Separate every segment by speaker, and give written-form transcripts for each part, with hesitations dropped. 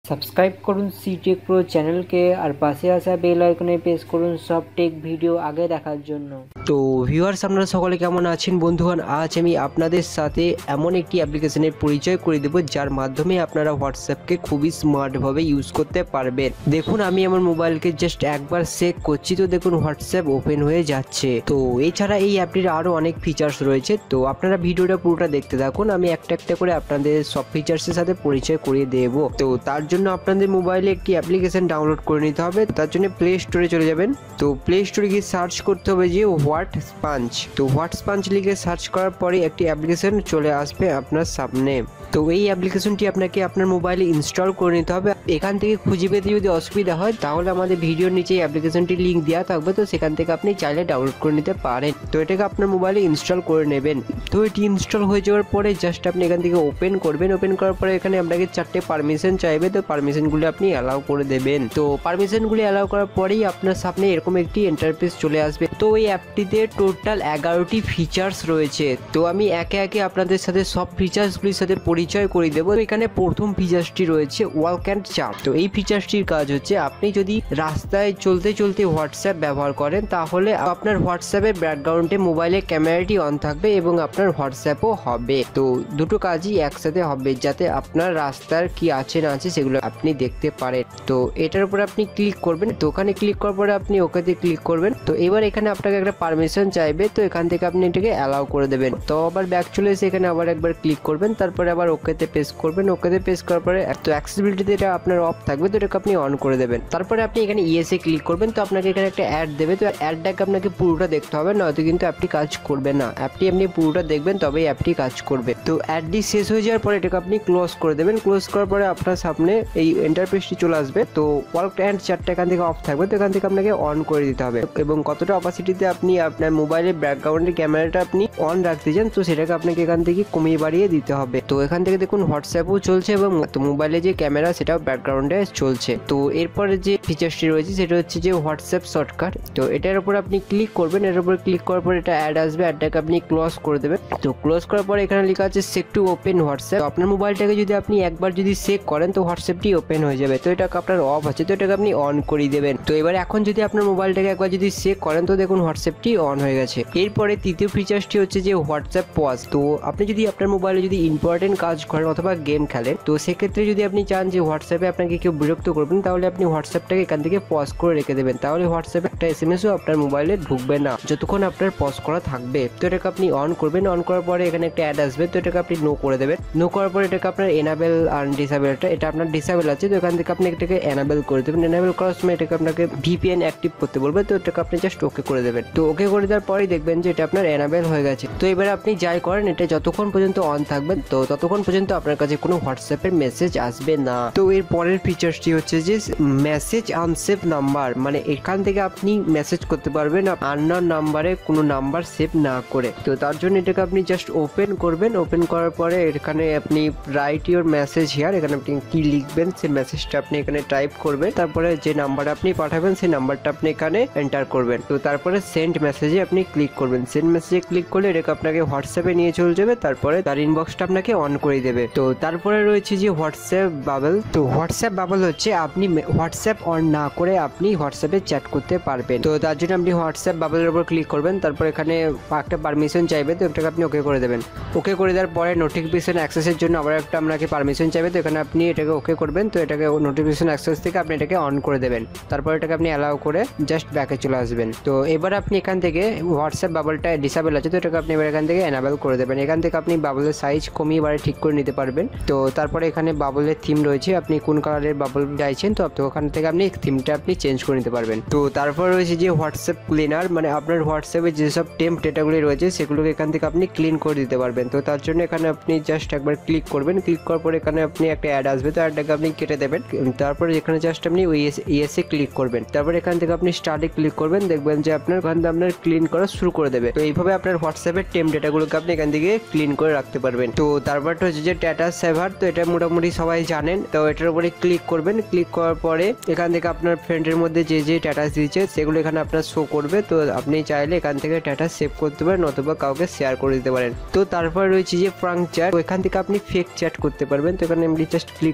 Speaker 1: Subscribe করুন C take pro চ্যানেলকে আর পাশে আসা বেল আইকনে প্রেস করুন সব টেক ভিডিও আগে দেখার জন্য। তো ভিউয়ার্স, আপনারা সকলে কেমন আছেন বন্ধুগণ? আজ আমি আপনাদের সাথে এমন একটি অ্যাপ্লিকেশনের পরিচয় করে দেব যার মাধ্যমে আপনারা হোয়াটসঅ্যাপকে খুবই স্মার্টভাবে ইউজ করতে পারবেন। দেখুন, আমি আমার মোবাইলকে জাস্ট একবার চেক করছি, তো দেখুন হোয়াটসঅ্যাপ ওপেন হয়ে যাচ্ছে। তো এছাড়া এই অ্যাপটির আরও অনেক ফিচার্স রয়েছে, তো আপনারা ভিডিওটা পুরোটা দেখতে থাকুন। আমি একটা একটা করে আপনাদের সব ফিচার্সের সাথে পরিচয় করিয়ে দেব। তো তার জন্য আপনাদের মোবাইলে একটি অ্যাপ্লিকেশন ডাউনলোড করে নিতে হবে। তার জন্য প্লে স্টোরে চলে যাবেন। তো প্লে স্টোরে গিয়ে সার্চ করতে হবে যে হোয়াটসপাঞ্চ। তো হোয়াটসপাঞ্চ লিখে সার্চ করার পরে একটি অ্যাপ্লিকেশন চলে আসবে আপনার সামনে। তো এই অ্যাপ্লিকেশনটি আপনাকে আপনার মোবাইলে ইনস্টল করে নিতে হবে। এখান থেকে খুঁজে পেতে যদি অসুবিধা হয় তাহলে আমাদের ভিডিওর নিচে এই অ্যাপ্লিকেশনটির লিঙ্ক দেওয়া থাকবে, তো সেখান থেকে আপনি চাইলে ডাউনলোড করে নিতে পারেন। তো এটাকে আপনার মোবাইলে ইনস্টল করে নেবেন। তো এটি ইনস্টল হয়ে যাওয়ার পরে জাস্ট আপনি এখান থেকে ওপেন করবেন। ওপেন করার পরে এখানে আপনাকে 4টে পারমিশন চাইবে, তো পারমিশনগুলো আপনি অ্যালাউ করে দেবেন। তো পারমিশনগুলি অ্যালাউ করার পরেই আপনার সামনে এরকম একটি ইন্টারফেস চলে আসবে। তো এই অ্যাপটিতে টোটাল 11টি ফিচার্স রয়েছে। তো আমি একে একে আপনাদের সাথে সব ফিচার্সগুলির সাথে পরিচয় করে দেবো। এখানে প্রথম ফিচার্সটি রয়েছে ওয়াক অ্যান্ড চার্ট। তো এই ফিচার্সটির কাজ হচ্ছে, আপনি যদি রাস্তায় চলতে চলতে হোয়াটসঅ্যাপ ব্যবহার করেন তাহলে আপনার হোয়াটসঅ্যাপের ব্যাকগ্রাউন্ডে মোবাইলের ক্যামেরাটি অন থাকবে এবং আপনার হোয়াটসঅ্যাপও হবে। তো দুটো কাজই একসাথে হবে, যাতে আপনার রাস্তার কি আছে না আছে সেগুলো আপনি দেখতে পারেন। তো এটার উপরে আপনি ক্লিক করবেন। তো ওখানে ক্লিক করার পরে আপনি ওকেতে ক্লিক করবেন। তো এবার এখানে আপনাকে একটা পারমিশন চাইবে, তো এখান থেকে আপনি এটাকে অ্যালাউ করে দেবেন। তো আবার ব্যাক চলে এসে এখানে আবার একবার ক্লিক করবেন, তারপরে আবার ওকেতে প্রেস করবেন। ওকেতে প্রেস করার পরে তো অ্যাক্সেসিবিলিটিতে এটা আপনার অফ থাকবে, তো এটাকে আপনি অন করে দেবেন। তারপরে আপনি এখানে ইয়েসে ক্লিক করবেন। তো আপনাকে এখানে একটা অ্যাড দেবে, তো অ্যাডটাকে আপনাকে পুরোটা দেখতে হবে, নয়তো কিন্তু অ্যাপটি কাজ করবে না। অ্যাপটি আপনি পুরোটা দেখবেন তবেই অ্যাপটি কাজ করবে। তো অ্যাডটি শেষ হয়ে যাওয়ার পরে এটাকে আপনি ক্লোজ করে দেবেন। ক্লোজ করার পরে আপনার সামনে এই ইন্টারফেসটি চলে আসবে। তো ওয়াক অ্যান্ড চার্টটা এখান থেকে অফ থাকবে, তো এখান থেকে আপনাকে অন করে দিতে হবে। এবং কতটা অপাসিটিতে আপনি আপনার মোবাইলের ব্যাকগ্রাউন্ডের ক্যামেরাটা আপনি অন রাখতে চান, তো সেটাকে আপনাকে এখান থেকে কমিয়ে বাড়িয়ে দিতে হবে। তো এখান থেকে দেখুন হোয়াটসঅ্যাপও চলছে এবং মোবাইলে যে ক্যামেরা সেটাও ব্যাকগ্রাউন্ডে চলছে। তো এরপরে যে ফিচার্সটি রয়েছে সেটা হচ্ছে যে হোয়াটসঅ্যাপ শর্টকাট। তো এটার উপর আপনি ক্লিক করবেন। এর উপর ক্লিক করার পর এটা অ্যাড আসবে, অ্যাডটাকে আপনি ক্লোজ করে দেবেন। তো ক্লোজ করার পর এখানে লেখা আছে সেক টু ওপেন হোয়াটসঅ্যাপ। তো আপনার মোবাইলটাকে যদি আপনি একবার যদি সেক করেন তো হোয়াটসঅ্যাপটি ওপেন হয়ে যাবে। তো এটাকে আপনার অফ আছে, তো এটাকে আপনি অন করে দেবেন। তো এবার এখন যদি আপনার মোবাইলটাকে একবার যদি সেক করেন তো দেখুন হোয়াটসঅ্যাপটি অন হয়ে গেছে। এরপরে তৃতীয় ফিচার্সটি হচ্ছে যে হোয়াটসঅ্যাপ পজ। তো আপনি যদি আপনার মোবাইলে যদি ইম্পর্টেন্ট কাজ করেন অথবা গেম খেলেন, তো সেক্ষেত্রে যদি আপনি চান যে হোয়াটসঅ্যাপে আপনাকে কেউ বিরক্ত করবেন, তাহলে আপনি হোয়াটসঅ্যাপটাকে এখান থেকে পজ করে রেখে দেবেন। তাহলে হোয়াটসঅ্যাপে একটা এসএমএসও আপনার মোবাইলে ঢুকবে না যতক্ষণ আপনার পজ করা থাকবে। তো এটাকে আপনি অন করবেন। অন করার পরে এখানে একটা অ্যাড আসবে, তো এটাকে আপনি নো করে দেবেন। নো করার পরে এটাকে আপনার এনাবেল আর ডিসেবলটা, এটা আপনার ডিসেবল আছে, তো এখান থেকে আপনি এটাকে এনাবেল করে দেবেন। এনাবেল করার সময় এটাকে আপনাকে ভিপিএন অ্যাক্টিভ করতে বলবে, তো এটাকে আপনি জাস্ট ওকে করে দেবেন। তো ওকে করে দেওয়ার পরেই দেখবেন যে এটা আপনার এনাবেল হয়ে গেছে। তো এবারে আপনি যাই করেন এটা যতক্ষণ পর্যন্ত অন থাকবে তো ততক্ষণ পর্যন্ত আপনার কাছে কোনো হোয়াটসঅ্যাপের মেসেজ আসবে না। তো এর পরের ফিচার্সটি হচ্ছে যে মেসেজ আনসেভ নাম্বার, মানে এখান থেকে আপনি মেসেজ করতে পারবেন আননোন নাম্বারে কোনো নাম্বার সেভ না করে। তো তার জন্য এটাকে আপনি জাস্ট ওপেন করবেন। ওপেন করার পরে এখানে আপনি রাইট ইউর মেসেজ হিয়ার, এখানে আপনি কি লিখবেন সেই মেসেজটা আপনি এখানে টাইপ করবেন। তারপরে যে নাম্বারে আপনি পাঠাবেন সেই নাম্বারটা আপনি এখানে এন্টার করবেন। তো তারপরে সেন্ড মেসেজে আপনি ক্লিক করবেন। সেন্ড মেসেজে ক্লিক করলে এটাকে আপনাকে হোয়াটসঅ্যাপে নিয়ে চলে যাবে, তারপরে তার ইনবক্সটা আপনাকে অন করে দেবে। তো তারপরে রয়েছে যে হোয়াটসঅ্যাপ বাবল। তো হোয়াটসঅ্যাপ বাবল হচ্ছে আপনি হোয়াটসঅ্যাপ অন না করে আপনি হোয়াটসঅ্যাপে চ্যাট করতে পারবেন। তো তার জন্য আপনি হোয়াটসঅ্যাপ বাবলের উপর ক্লিক করবেন। তারপর এখানে একটা পারমিশন চাইবে, তো এটাকে আপনি ওকে করে দেবেন। ওকে করে দেওয়ার পরে নোটিফিকেশন অ্যাক্সেসের জন্য আবার একটা আপনাকে পারমিশন চাইবে, তো এখানে আপনি এটাকে ওকে করবেন। তো এটাকে নোটিফিকেশন অ্যাক্সেস থেকে আপনি এটাকে অন করে দেবেন। তারপর এটাকে আপনি অ্যালাউ করে জাস্ট ব্যাকে চলে আসবেন। তো এবার আপনি এখান থেকে হোয়াটসঅ্যাপ বাবলটা ডিসেবল আছে, তো এটাকে আপনি এবার এখান থেকে এনাবেল করে দেবেন। এখান থেকে আপনি বাবলের সাইজ কমিয়ে বাড়ি ঠিক করে নিতে পারবেন। তো তারপরে এখানে বাবলের থিম রয়েছে, আপনি কোন কালারের বাবল চাইছেন তো ওখান থেকে আপনি থিমটা আপনি চেঞ্জ করে নিতে পারবেন। তো তারপর রয়েছে যে হোয়াটসঅ্যাপ ক্লিনার, মানে আপনার হোয়াটসঅ্যাপে যেসব টেম্প ডেটাগুলি রয়েছে সেগুলোকে এখান থেকে আপনি ক্লিন করে দিতে পারবেন। তো তার জন্য এখানে আপনি জাস্ট একবার ক্লিক করবেন। ক্লিক করার পর এখানে আপনি একটা অ্যাড আসবে, তো অ্যাডটাকে আপনি কেটে দেবেন। তারপরে এখানে জাস্ট আপনি ইয়েসে ক্লিক করবেন। তারপর এখান থেকে আপনি স্টার্টে ক্লিক করবেন, দেখবেন যে আপনার ওখান থেকে আপনার ক্লিন করা শুরু করে দেবে। তো এইভাবে আপনার হোয়াটসঅ্যাপের টেম্প ডেটাগুলোকে আপনি এখান থেকে ক্লিন করে রাখতে পারবেন। তো তারপরটা হচ্ছে যে স্ট্যাটাস সেভার। তো এটা মোটামুটি সবাই জানেন। তো এটার উপরে ক্লিক করবেন। ক্লিক করার পরে এখান থেকে আপনার ফ্রেন্ডের মধ্যে যে যে স্ট্যাটাস দিয়েছে সেগুলো এখানে আপনার শো করবে। তো আপনি চাইলে এখান থেকে স্ট্যাটাস সেভ করতে পারেন অথবা কাউকে শেয়ার করে দিতে পারেন। তো তারপর রয়েছে যে ফ্রাঙ্ক চ্যাট, তো এখান থেকে আপনি ফেক চ্যাট করতে পারবেন। তো এখানে আপনি জাস্ট ক্লিক করবেন।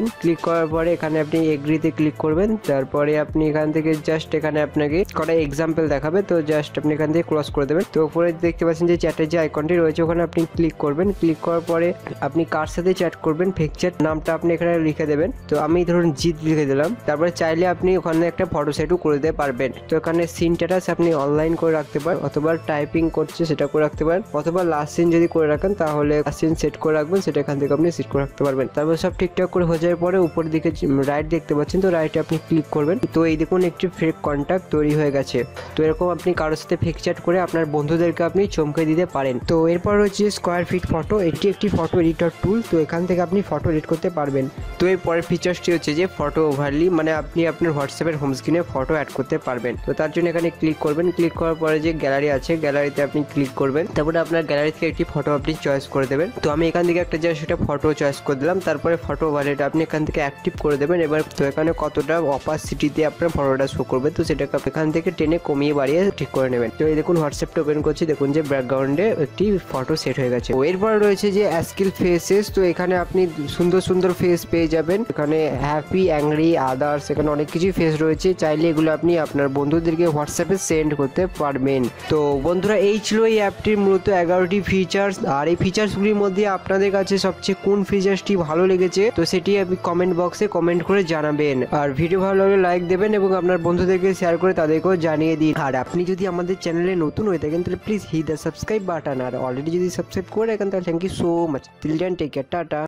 Speaker 1: ক্লিক করার পরে এখানে আপনি এগ্রিতে ক্লিক করবেন। তারপরে আপনি এখান থেকে জাস্ট এখানে আপনাকে কটা এক্সাম্পল দেখাবে, তো জাস্ট আপনি এখান থেকে ক্রস করে দেবেন। তো উপরে দেখতে পাচ্ছেন যে চ্যাটের যে আইকনটি রয়েছে ওখানে আপনি ক্লিক করবেন। ক্লিক করার পরে আপনি কার সাথে চ্যাট করবেন ফেক চ্যাট নামটা আপনি এখানে লিখে দেবেন। তো আমি ধরুন জিৎ লিখে দিলাম। তারপরে চাইলে আপনি ওখানে একটা ফটো সেটও করে দিতে পারবেন। তো এখানে সিন স্ট্যাটাস আপনি অনলাইন করে রাখতে পারেন, অথবা টাইপিং করছে সেটা করে রাখতে পারেন, অথবা লাস্ট সিন যদি করে রাখেন তাহলে লাস্ট সিন সেট করে রাখবেন, সেটা এখান থেকে আপনি সেট করে রাখতে পারবেন। তারপর সব ঠিকঠাক করে হয়ে যাওয়ার পরে উপরের দিকে রাইট দেখতে পাচ্ছেন, তো রাইটে আপনি ক্লিক করবেন। তো এই দেখুন একটি ফেক কন্ট্যাক্ট তৈরি হয়ে গেছে। তো এরকম আপনি কারোর সাথে ফেক চ্যাট করে আপনার বন্ধুদেরকে আপনি চমকে দিতে পারেন। তো এরপর রয়েছে স্কোয়ার ফিট ফটো, এটি একটি ফটো এডিটর টুল। তো এখান থেকে আপনি ফটো এডিট করতে পারবেন। তো এর পরের ফিচার্সটি হচ্ছে যে ফটো ওভারলি, মানে আপনি আপনার হোয়াটসঅ্যাপের হোম স্ক্রিনে ফটো অ্যাড করতে পারবেন। তো তার জন্য এখানে ক্লিক করবেন। ক্লিক করার পরে যে গ্যালারি আছে গ্যালারিতে আপনি ক্লিক করবেন। তারপরে আপনার গ্যালারি থেকে একটি ফটো আপনি চয়েস করে দেবেন। তো আমি এখান থেকে একটা জাস্ট একটা ফটো চয়েস করে দিলাম। তারপরে ফটো ওভারলিটা আপনি এখান থেকে অ্যাক্টিভ করে দেবেন। এবার তো এখানে কতটা অপাসিটিতে আপনার ফটোটা শো করবে, তো সেটাকে এখান থেকে টেনে কমিয়ে বাড়িয়ে ঠিক করে নেবেন। তো এই দেখুন হোয়াটসঅ্যাপটা ওপেন করছি, দেখুন যে ব্যাকগ্রাউন্ডে একটি ফটো সেট হয়ে গেছে। এরপর রয়েছে যে অ্যাস্কিল ফেসেস। তো এখানে আপনি সুন্দর সুন্দর ফেস পেয়ে যাবেন। এখানে হ্যাপি, অ্যাংরি, আদার্স, এখানে অনেক কিছু ফেস রয়েছে। চাইলে এগুলো আপনি আপনার বন্ধুদেরকে হোয়াটসঅ্যাপে সেন্ড করতে পারবেন। তো বন্ধুরা এই ছিল এই অ্যাপটির মূলত 11টি ফিচার্স। আর এই ফিচার্সগুলির মধ্যে আপনাদের কাছে সবচেয়ে কোন ফিচার্সটি ভালো লেগেছে তো সেটি আপনি কমেন্ট বক্সে কমেন্ট করে জানাবেন। আর ভিডিও ভালো লাগলে লাইক দেবেন এবং আপনার বন্ধুদেরকে শেয়ার করে তাদেরকেও জানিয়ে দিন। আর আপনি যদি আমাদের চ্যানেলে নতুন হয়ে থাকেন তাহলে please hit the subscribe button. আর অলরেডি যদি সাবস্ক্রাইব করে রাখেন তাহলে thank you so much. Till then take care, tata.